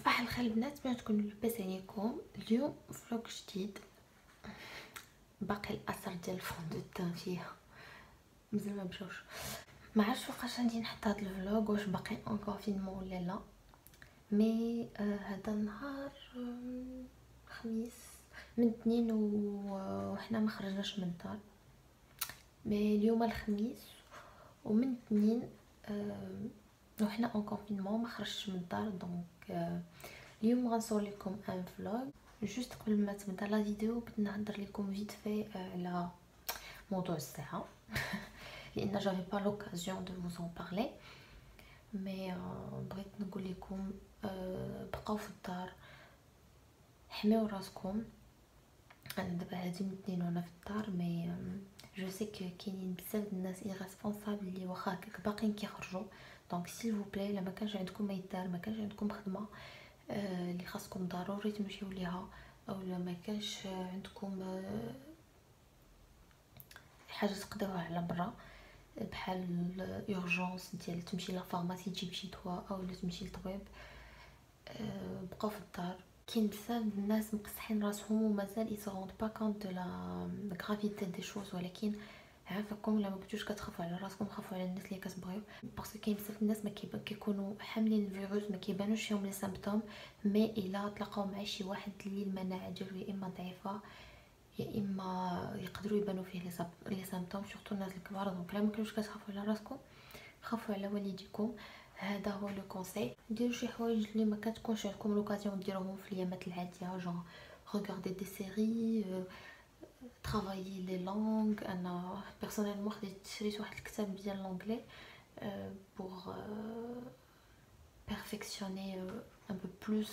صباح الخير البنات، بغيت نكون لاباس عليكم. اليوم فلوق جديد، باقي الاثر ديال الفون دو تان فيها مازال ما مشاوش. ما عرفتش واش غادي نحط هذا الفلوق، واش باقي اون كونفينمون ولا لا. مي هذا النهار خميس من اثنين وحنا ما خرجناش من الدار. مي اليوم الخميس ومن اثنين وحنا اون كونفينمون ما خرجتش من الدار. دونك اليوم غنصور لكم ان فلوغ. جوست قبل ما تبدا لا فيديو بغيت نهضر لكم فيت في على موضوع الصحه لان جافي با لوكازيون دو فوز ان بارلي. مي بغيت نقول لكم بقاو في الدار، حميو راسكم. انا دابا هادي من اثنين وانا في الدار، مي جو سي كاينين بزاف الناس ايغاسبونسابل اللي واخا هكاك باقيين كيخرجوا. دونك سيل فو بلاي، الا ما كانش عندكم ما يدار، ما كانش عندكم خدمه اللي خاصكم ضروري تمشيو ليها، او ما كانش عندكم حاجه تقدروها على برا بحال اورجونس ديال تمشي لا فارماسي تجيب شي دواء او تمشي للطبيب، بقاو في الدار. كاين بزاف الناس مقصحين راسهم ومازال يسغوند با كونط دو لا غرافيتي دي شوز، ولكن عافاكم الا ما كنتوش كتخافوا على راسكم، خافوا على الناس اللي كتبغيو، باسكو كاين بزاف الناس ما كيكونوا حاملين الفيروس، ما كيبانوش فيهم لي سيمبتوم. مي الا تلاقاو مع شي واحد اللي المناعه ديالو يا اما ضعيفه يا اما يقدروا يبانوا فيه لي سيمبتوم، سورتو الناس الكبار. دونك الا ما كنتوش كتخافوا على راسكم، خافوا على والديكم. هذا هو لو كونساي. ديروا شي حوايج اللي ما كتكونش عندكم لوكازيون ديروهم في الايامات العاديه، جون regarder des séries, travailler les langues. انا بيرسونيلمون شريت واحد الكتاب ديال لونجلي pour perfectionner un peu plus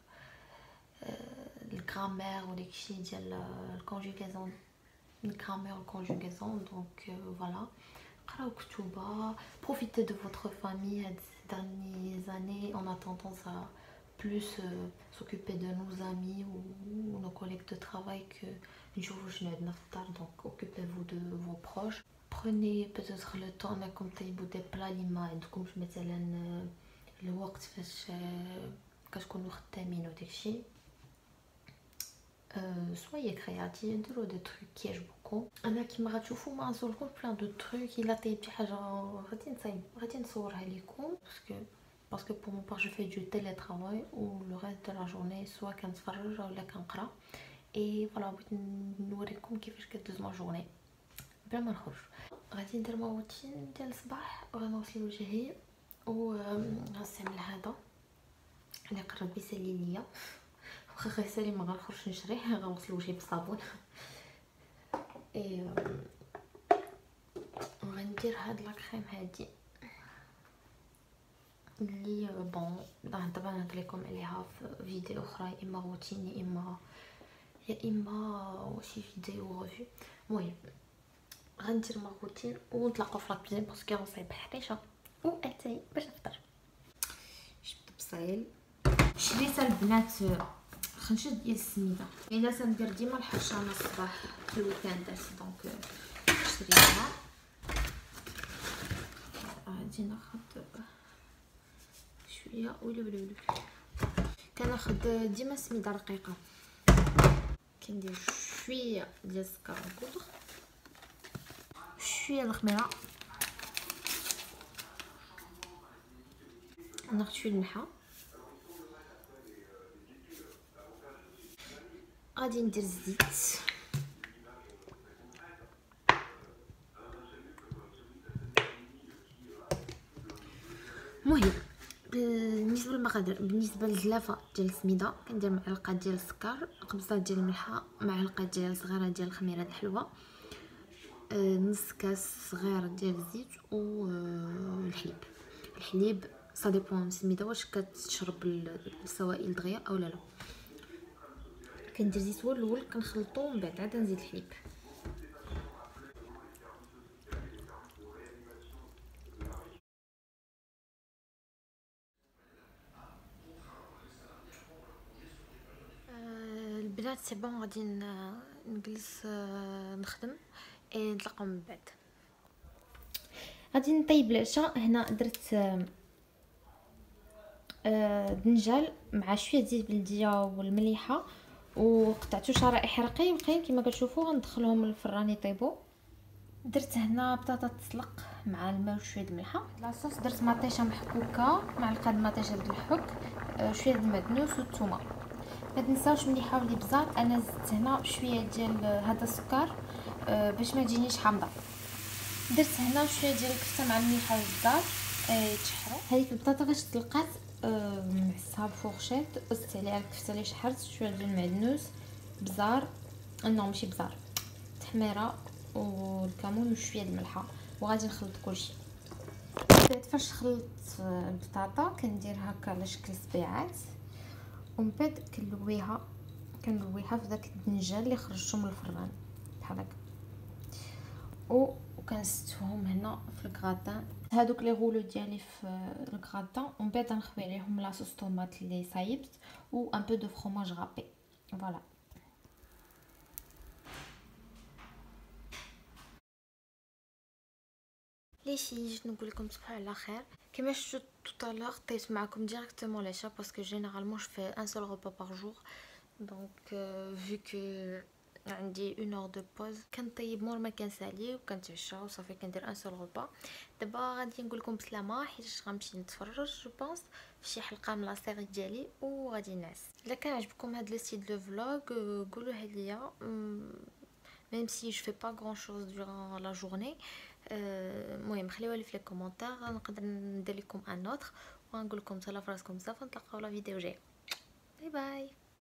الجرامير وداكشي ديال الكونجوغاسيون، الجرامير والكونجوغاسيون. دونك فوالا، قراو كتوبه، profitez de votre famille. هاد dernières années on a tendance à plus s'occuper de nos amis ou nos collègues de travail que نشوفوا شنو عندنا في الدار. دونك occupez-vous de vos proches. prenez peut-être le temps انكم طيبوا دي بلا اللي ما عندكمش مثلا الوقت فاش كتكونوا خدامين وداكشي. soyez créatifs, ديروا دي تروك كيعجبوكم. انا كيما غتشوفوا ما غنصورلكم بلان دو تروك. الا طيبت شي حاجه غادي نصورها لكم، باسكو pour mon part je fais du télétravail ou le reste de la journée soit كنتفرج ولا كنقرا. اي فوالا بغيت نوريكم كيفاش كدوز ما جورني بلا ما نخرج. غادي ندير ما روتين ديال الصباح، غنغسل وجهي وغنستعمل هذا اللي قرب يسالي ليا، واخا غيسالي ما غنخرجش نشريه، غنغسل وجهي بالصابون. اي وغندير هاد لا كريم هادي اللي بون دابا نهضر لكم عليها في فيديو اخرى، يا اما روتين يا اما شي فيديو ريفيو. المهم غندير ما روتين ونتلاقاو في لاكوزين باسكو غنصايب حريشه واتاي باش نفطر. جبت بصيل، شريت البنات خنشط ديال السميده، الا تندير ديما الحرشه انا الصباح في الويكاندات. دونك شريتها. غادي ناخذ شويه ولا كناخذ ديما سميده رقيقه. كندير شويه ديال السكر بودر، شويه الخميره، ناخذ شويه الملحه، غادي ندير الزيت، المهم بالنسبه للمقادير. بالنسبه للغلافه ديال السميده كندير معلقه ديال السكر، قبصه ديال الملحه، معلقه ديال صغيره ديال الخميره الحلوه، نص كاس صغير ديال الزيت الحليب سا ديبون السميده واش كتشرب السوائل دغيا او لا. كندير زيت هو الاول كنخلطو ومن بعد عاد نزيد الحليب. البنات سي بون، غادي نجلس نخدم. نتلاقاو من بعد. غادي نطيب العشاء. هنا درت دنجال مع شويه زيت بلديه والمليحه، وقطعته شرائح رقيقين كما كتشوفوا. غندخلهم للفران يطيبوا. درت هنا بطاطا تسلق مع الماء وشويه الملحه. لاصوص درت مطيشه محكوكه، معلقه د مطيشه د الحك، شويه د المعدنوس والثومه. ما تنساوش ملي حاولي بزاف. انا زدت هنا شويه ديال هذا السكر باش ما تجينيش حامضه. درت هنا شويه ديال الكفته مع المليحه والزعتر يتشحروا. هذيك البطاطا فاش تلقات معسها بفورشيط، زدت عليها الكفته اللي شحرت، شويه ديال المعدنوس، بزار، نو ماشي بزار، تحميره والكمون وشويه د الملحه، وغادي نخلط كلشي. بعد فاش خلطت البطاطا كندير هكا على شكل صبيعات، ومن بعد كنلويها في داك الدنجال اللي خرجته من الفران بحال هكا، وكنستهم هنا في الكراتان. هادوك لي غولو ديالي في الكراتان، ومن بعد نخوي عليهم لاصوص طوماط اللي صايبت و ان بو دو فرomage رابي. فوالا. ليشي جيت نقول لكم تصبحوا على خير. كما شفتوا توتالور طيت معكم ديريكتومون لاشا باسكو جينيرالمون جو في ان سول ريبا بار جور. دونك فيو كو عندي 1 اور دو بوز كنطيب مور ما كنسالي وكنتعشى وصافي كندير ان سول ريبا. دابا غادي نقول لكم بسلامه حيت غنمشي نتفرج جو بونس في شي حلقه من لا سيري ديالي وغادي نعس. الا كان عجبكم هاد لو ستيل دو فلوغ قولوه ليا. même si je fais pas grand chose durant la journée. المهم خليوها لي في لي كومونتير، نقدر ندير لكم ان اوتر ونقول لكم تهلاو في راسكم بزاف. نتلاقاو لا فيديو جايه. باي باي.